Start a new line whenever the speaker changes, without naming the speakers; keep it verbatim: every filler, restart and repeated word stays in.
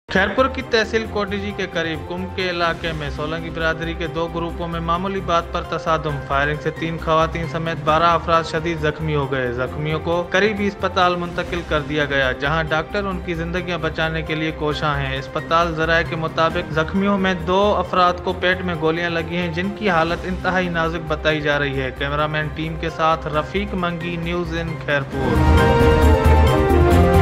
खैरपुर की तहसील कोटिजी के करीब कुंभ के इलाके में सोलंकी बिरादरी के दो ग्रुपों में मामूली बात पर तसादुम। फायरिंग से तीन खवातीन समेत बारह अफराद शदीद जख्मी हो गए। जख्मियों को करीबी अस्पताल मुंतकिल कर दिया गया, जहां डॉक्टर उनकी जिंदगियां बचाने के लिए कोशां हैं। अस्पताल जराये के मुताबिक जख्मियों में दो अफराद को पेट में गोलियां लगी हैं, जिनकी हालत इंतहाई नाजुक बताई जा रही है। कैमरामैन टीम के साथ रफीक मंगी, न्यूज इन खैरपुर।